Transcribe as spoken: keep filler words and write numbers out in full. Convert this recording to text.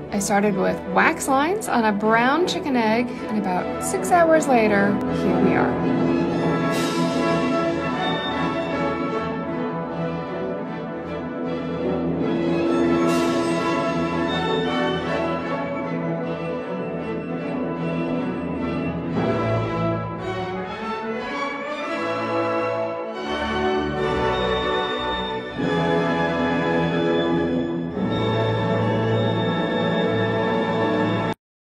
I started with wax lines on a brown chicken egg, and about six hours later, here we are.